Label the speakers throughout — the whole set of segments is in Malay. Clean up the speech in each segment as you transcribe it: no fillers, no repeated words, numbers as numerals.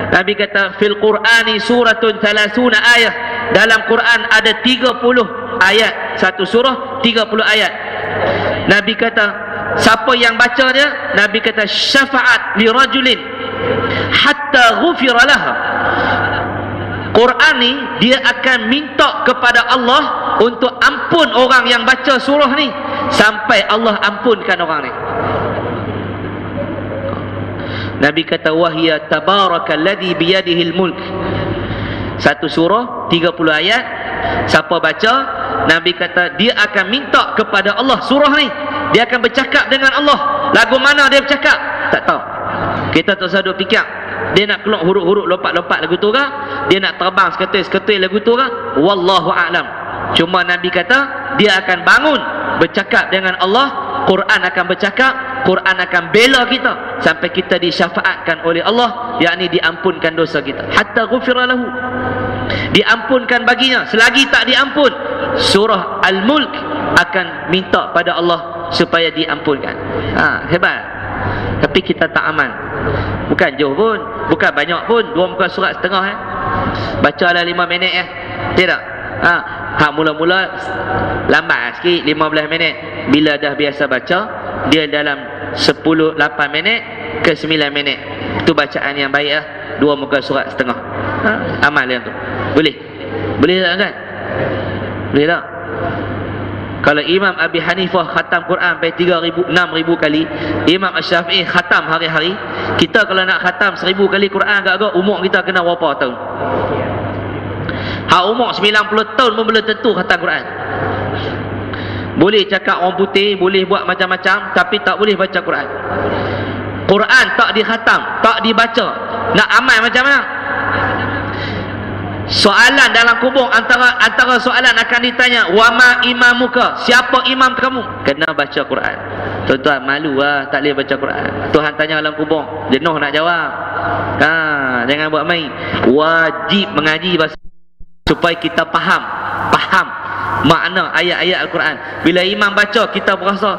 Speaker 1: Nabi kata fil Qur'ani suratun 30 ayat. Dalam Quran ada 30 ayat. Satu surah 30 ayat. Nabi kata siapa yang baca dia, Nabi kata syafaat li rajulin hatta ghufira lahu. Quran ni dia akan minta kepada Allah untuk ampun orang yang baca surah ni sampai Allah ampunkan orang ni. Nabi kata wahya tabarakalladzi biyadihil mulk. Satu surah 30 ayat. Siapa baca, Nabi kata dia akan minta kepada Allah surah ni. Dia akan bercakap dengan Allah. Lagu mana dia bercakap? Tak tahu. Kita tak usah duk fikir. Dia nak keluar huruf-huruf lompat-lompat lagu tu ke? Dia nak terbang seketul-seketul lagu tu ke? Wallahu a'lam. Cuma Nabi kata dia akan bangun bercakap dengan Allah. Quran akan bercakap, Quran akan bela kita sampai kita disyafaatkan oleh Allah, yakni diampunkan dosa kita. Hatta ghufira lahu. Diampunkan baginya. Selagi tak diampun, surah Al-Mulk akan minta pada Allah supaya diampunkan. Hebat. Tapi kita tak aman. Bukan jauh pun, bukan banyak pun, 2 muka surat setengah bacalah 5 minit tidak. Mula-mula lambat sikit 15 minit. Bila dah biasa baca, dia dalam 8 minit ke 9 minit. Itu bacaan yang baik 2 muka surat setengah. Amal yang tu. Boleh? Boleh tak kan? Boleh tak? Kalau Imam Abi Hanifah khatam Quran sampai 6,000 kali, Imam Asy-Syafi'i khatam hari-hari. Kita kalau nak khatam 1000 kali Quran agak-agak umur kita kena berapa tahun? Umur 90 tahun pun belum tentu khatam Quran. Boleh cakap orang putih, boleh buat macam-macam, tapi tak boleh baca Quran. Quran tak dikhatam, tak dibaca, nak amal macam mana? Soalan dalam kubur, antara soalan akan ditanya, wama imamuka, siapa imam kamu? Kena baca Quran. Tuan-tuan malu tak boleh baca Quran. Tuhan tanya dalam kubur, jenuh nak jawab. Jangan buat main. Wajib mengaji bahasa supaya kita faham makna ayat-ayat Al-Quran. Bila imam baca, kita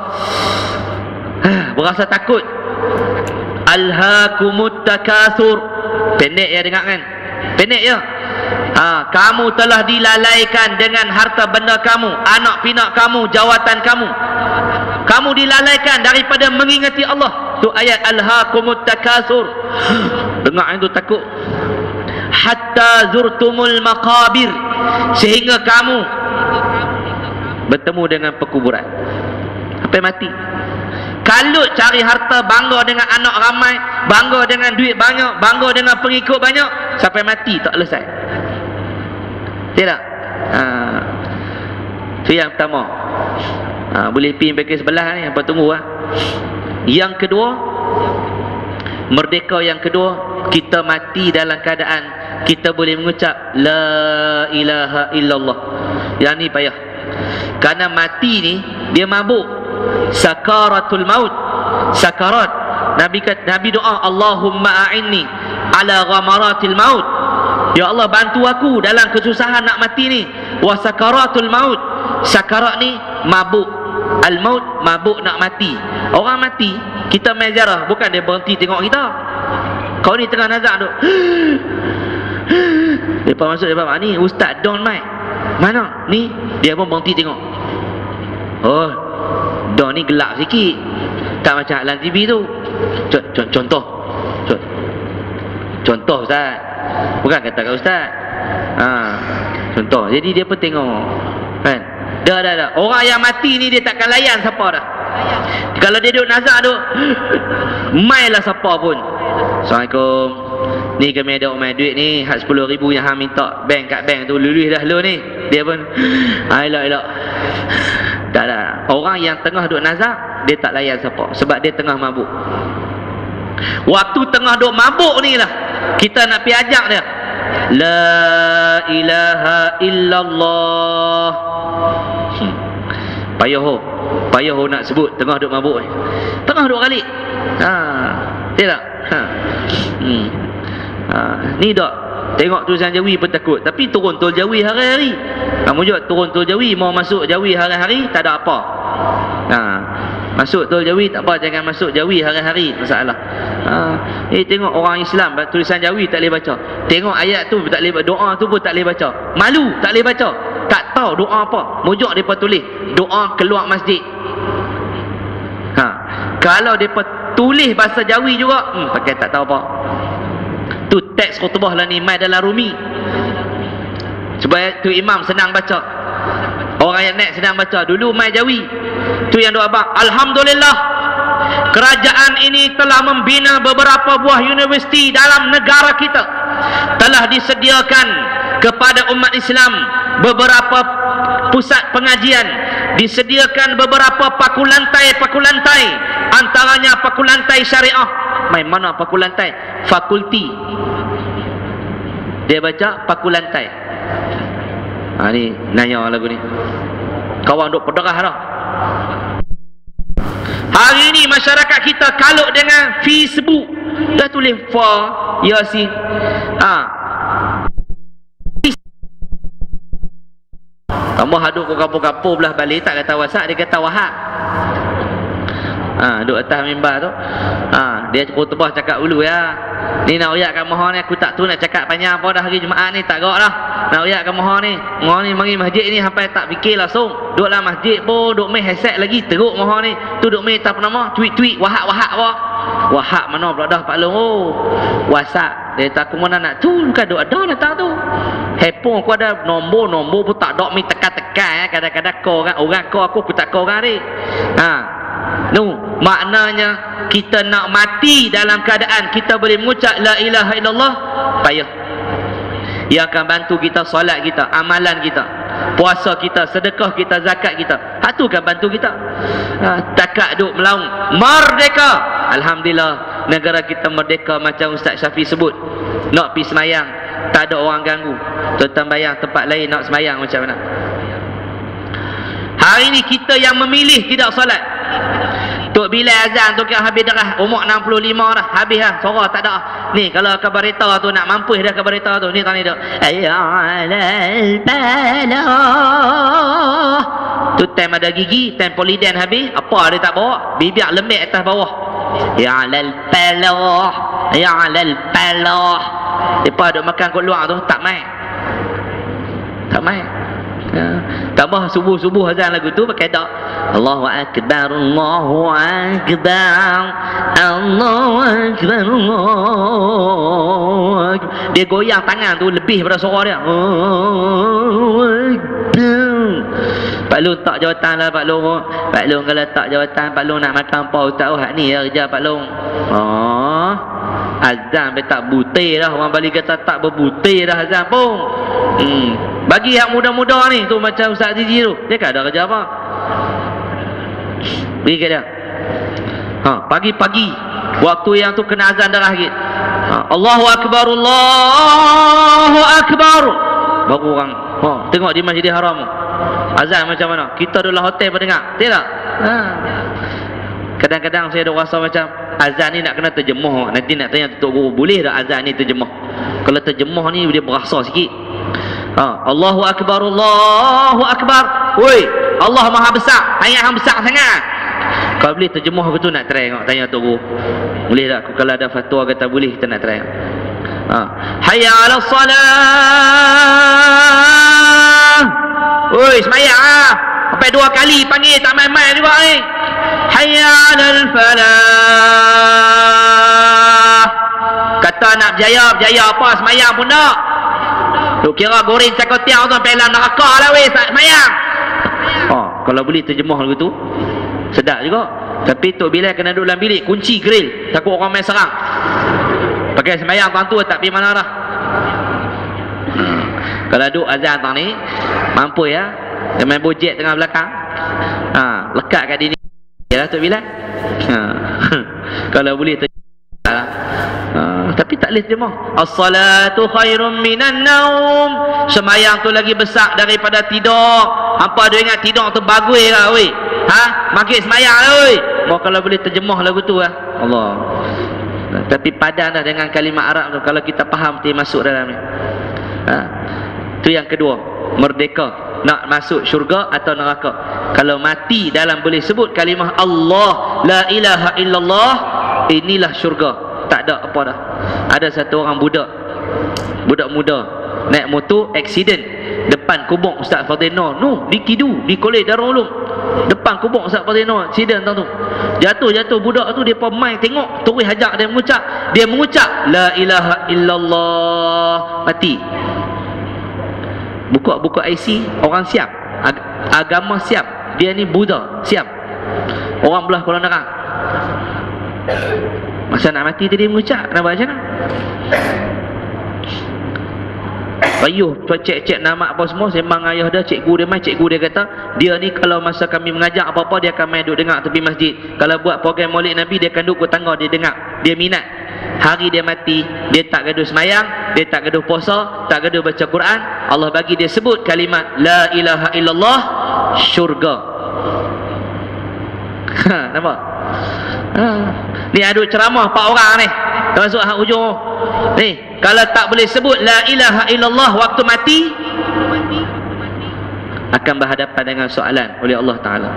Speaker 1: berasa takut. Alhaakumut takatsur. Pendek ya dengar kan? Pendek ya. Kamu telah dilalaikan dengan harta benda kamu, anak pinak kamu, jawatan kamu. Kamu dilalaikan daripada mengingati Allah. Tu ayat alhaakumut takatsur. Dengar itu takut. Hatta zurtumul maqabir, sehingga kamu bertemu dengan perkuburan sampai mati. Kalut cari harta, bangga dengan anak ramai, bangga dengan duit banyak, bangga dengan pengikut banyak, sampai mati tak selesai. Tidak? Itu yang pertama. Boleh pergi bagi sebelah ni, apa tunggu Yang kedua, merdeka yang kedua, kita mati dalam keadaan kita boleh mengucap la ilaha illallah. Yang ni payah. Kerana mati ni dia mabuk. Sakaratul maut. Sakarat. Nabi doa, Allahumma a'inni ala ghamaratil maut. Ya Allah, bantu aku dalam kesusahan nak mati ni. Wa sakaratul maut. Sakarat ni mabuk. Al-maut, mabuk nak mati. Orang mati, kita main ziarah, bukan dia berhenti tengok kita. Kau ni tengah nazak duk. Lepas masuk, lepas ni Ustaz Don Mai. Mana? Ni dia pun berhenti tengok. Oh, Don ni gelap sikit, tak macam dalam TV tu. Contoh Ustaz, bukan kata kat Ustaz. Contoh. Jadi dia pun tengok kan. Dah. Orang yang mati ni dia takkan layan siapa dah. Kalau dia duduk nazak duk, mailah siapa pun. Assalamualaikum. Ni kami ada main duit ni, 10,000 yang hang minta bank kat bank tu, lulus dah lu ni. Dia pun elok. Tak ada. Orang yang tengah duduk nazak, dia tak layan siapa, sebab dia tengah mabuk. Waktu tengah duduk mabuk ni lah kita nak pergi ajak dia. La ilaha illallah. Payah nak sebut tengah duduk mabuk ni. Tengah duduk kali. Tidak. Ni tak tengok tulisan Jawi pun takut, tapi turun tol Jawi hari-hari. Kamu juga turun tol Jawi, mau masuk Jawi hari-hari, tak ada apa. Masuk Tol Jawi tak apa, jangan masuk Jawi hari-hari masalah. Tengok orang Islam tulisan Jawi tak boleh baca. Tengok ayat tu tak boleh, doa tu pun tak boleh baca. Malu tak boleh baca. Tak tahu doa apa. Mujuk depa tulis doa keluar masjid. Kalau depa tulis bahasa Jawi juga, pakai tak tahu apa. Tu teks khutbah lah ni mai dalam Rumi. Sebab tu imam senang baca. Orang yang naik senang baca. Dulu mai Jawi. Tu yang doa abang. Alhamdulillah, kerajaan ini telah membina beberapa buah universiti dalam negara kita. Telah disediakan kepada umat Islam beberapa pusat pengajian. Disediakan beberapa pakulantai, antaranya pakulantai syariah. Main mana pakulantai? Fakulti. Dia baca pakulantai. Ni nanya lagu ni. Kawan duk pederah dah. Hari ni masyarakat kita kalut dengan Facebook. Dah tulis fa yasin. Kamu haduk ke kapur-kapur belah balik tak kata WhatsApp, dia kata Wahab. Duduk atas mimbar tu. Dia khutbah cakap dulu ya. Ni nak uyatkan mohon ni, aku tak tahu nak cakap panjang apa dah hari Jumaat ni, tak gerak dah. Nak uyatkan mohon ni. Mohon ni mari masjid ni sampai tak fikir langsung. Duduk dalam masjid pun duduk main headset lagi, teruk mohon ni. Tu duduk main tak apa nama, tweet Wahab apa. Wahab mana pula dah Pak Long. WhatsApp. Dia tak aku mana nak tu, bukan duk ada datang tu. Handphone aku ada nombor pun tak dok mi tekan-tekan. Kadang-kadang kau orang kau aku tak kau orang ni. Maknanya kita nak mati dalam keadaan kita boleh mengucap la ilaha illallah, payah. Ia akan bantu kita solat kita, amalan kita, puasa kita, sedekah kita, zakat kita. Hak tu akan bantu kita. Takat duk melaung merdeka. Alhamdulillah, negara kita merdeka macam Ustaz Syafi sebut. Nak pergi semayang tak ada orang ganggu. Tuan-tuan bayang tempat lain nak semayang macam mana. Hari ni kita yang memilih tidak solat. Tok Bilal azan tu kira habis dah, umur 65 dah, habis dah, suara tak ada. Ni kalau kabarita tu nak mampus dah kabarita tu, ni tadi tu. Ya alal balah. Tu time ada gigi, time poliden habis, apa dia tak bawa? Bibir lembek atas bawah. Ya alal balah, ya alal balah. Depa duk makan kat luar tu tak main. Tak main. Tambah subuh-subuh azan lagu tu pakai dak. Allahu akbar, Allahu akbar, Allahu akbar, Allahu akbar. Dia goyang tangan tu lebih pada suara dia. Pak Long tak jawatan lah Pak Long. Pak Long kalau tak jawatan, Pak Long nak makan apa ustaz? Hak ni ya kerja Pak Long. Azan be tak butir dah. Orang Bali kata tak berbutir dah azan pun. Bagi yang muda-muda ni tu macam Ustaz Zizi tu, dia kan ada kerja apa? Bagi kat dia. Pagi-pagi waktu yang tu kena azan darah sikit. Allahu akbar, Allahu akbar. Baru orang tengok di Masjidil Haram. Azan macam mana? Kita duduk hotel pun dengar. Tidak? Kadang-kadang saya ada rasa macam azan ni nak kena terjemah. Nanti nak tanya Tok Guru, boleh tak azan ni terjemah? Kalau terjemah ni dia berasa sikit. Allahu akbar, Allahu akbar. Woi, Allah Maha besar. Ayat hang besar sangat. Kalau boleh terjemah betul nak try tengok, tanya Tok Guru. Boleh tak? Kalau ada fatwa kata boleh, kita nak try. Hayya 'alas salah. Woi, semayang sampai 2 kali panggil tak main-main juga ni. Hayya 'alal falah. Kata nak berjaya apa semayang pun tak. Tu kira goreng cakotiang tu sampai dalam neraka lah weh semayang. Kalau boleh terjemah lagu tu sedap juga. Tapi Tok Bilal kena duduk dalam bilik, kunci grill, takut orang main serang. Pakai semayang tuan tu tak pergi mana dah. Kalau duduk azan tang ni mampu ya, dia main bojek tengah belakang. Lekat kat dini. Yalah Tok Bilal. Kalau boleh tapi tak boleh terjemah. As-salatu khairum minan naum. Semayang tu lagi besar daripada tidur. Hampa dia ingat tidur tu bagus lah weh. Makin semayang lah weh. Kalau boleh terjemah lagu tu lah. Allah. Tapi padan dah dengan kalimat Arab tu. Kalau kita faham, kita masuk dalam ni. Tu yang kedua, merdeka. nak masuk syurga atau neraka. Kalau mati dalam boleh sebut kalimah Allah, la ilaha illallah, inilah syurga. Tak ada apa dah. Ada satu orang budak muda naik motor, accident depan kubur Ustaz Fadil Noor di Kidu, di Kolej Darul Ulum, depan kubur Ustaz Fadil Noor, accident tu jatuh budak tu, dia main tengok, terus hajar dia mengucap la ilaha illallah, mati. Buka IC, orang siap, agama siap, dia ni Buddha siap, orang belah kolam neraka. Masa nak mati tadi mengucap, nak baca kan? Payuh cek nama apa semua, sembang ayah dia, cikgu dia kata, dia ni kalau masa kami mengajar apa-apa, dia akan main duduk dengar tepi masjid. Kalau buat program Maulid Nabi, dia akan duduk ke tangga, dia dengar, dia minat. Hari dia mati, dia tak gaduh semayang, dia tak gaduh puasa, tak gaduh baca Quran. Allah bagi dia sebut kalimat la ilaha illallah, syurga. Nampak? Ni aduk ceramah 4 orang ni, termasuk hak ujung ni. Kalau tak boleh sebut la ilaha illallah waktu mati, akan berhadapan dengan soalan oleh Allah Ta'ala.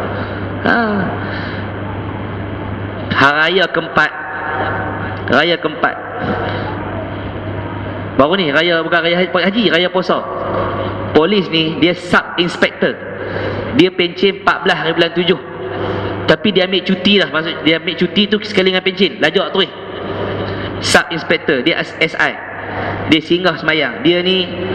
Speaker 1: Raya keempat baru ni, bukan raya haji, raya puasa. Polis ni dia sub inspector, dia pencen 14 hari bulan 7, tapi dia ambil cuti lah. Maksud dia ambil cuti tu sekali dengan pencen, lajak terus. Sub inspector, dia SI, dia singgah semayang. Dia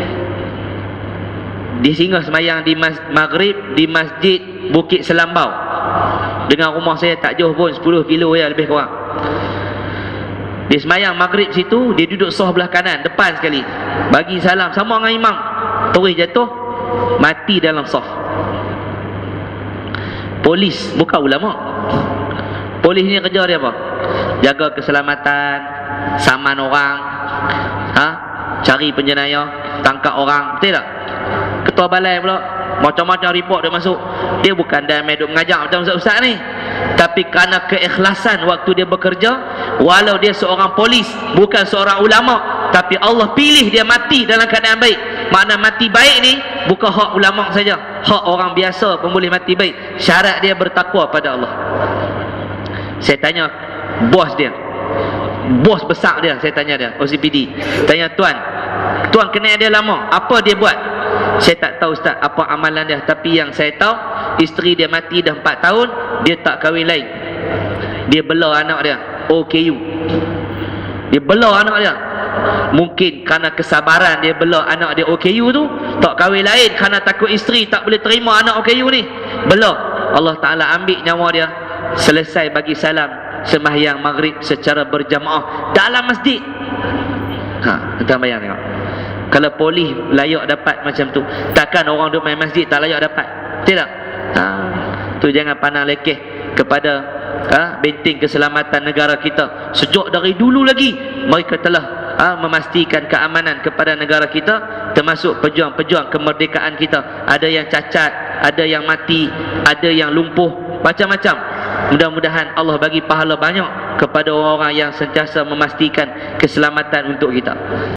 Speaker 1: singgah semayang di Maghrib di Masjid Bukit Selambau. Dengan rumah saya tak jauh pun, 10 kilo ya, lebih kurang. Dia semayang Maghrib situ, dia duduk soh belah kanan, depan sekali, bagi salam sama dengan imam, terus jatuh mati dalam soh. Polis, bukan ulama. Polis ni kerja dia apa? Jaga keselamatan, saman orang, cari penjenayah, tangkap orang, betul tak? Ketua balai pula, macam-macam report dia masuk. Dia bukan dah main duk mengajar macam ustaz-ustaz ni, tapi kerana keikhlasan waktu dia bekerja, walau dia seorang polis, bukan seorang ulama, tapi Allah pilih dia mati dalam keadaan baik. Makna mati baik ni bukan hak ulama saja, hak orang biasa pun boleh mati baik. Syarat dia bertakwa pada Allah. Saya tanya bos dia, bos besar dia, saya tanya dia, OCPD, tanya tuan kenal dia lama, apa dia buat? Saya tak tahu ustaz apa amalan dia, tapi yang saya tahu, isteri dia mati dah 4 tahun, dia tak kahwin lain. Dia bela anak dia, OKU, dia bela anak dia. Mungkin kerana kesabaran dia bela anak dia OKU tu, tak kahwin lain kerana takut isteri tak boleh terima anak OKU ni, bela. Allah Ta'ala ambil nyawa dia. Selesai bagi salam, sembahyang maghrib secara berjamaah dalam masjid. Kita bayang tengok, kalau polis layak dapat macam tu, takkan orang duduk main masjid tak layak dapat, tidak? Tu jangan pandang lekeh kepada benteng keselamatan negara kita. Sejak dari dulu lagi mereka telah memastikan keamanan kepada negara kita, termasuk pejuang-pejuang kemerdekaan kita. Ada yang cacat, ada yang mati, ada yang lumpuh, macam-macam. Mudah-mudahan Allah bagi pahala banyak kepada orang-orang yang sentiasa memastikan keselamatan untuk kita.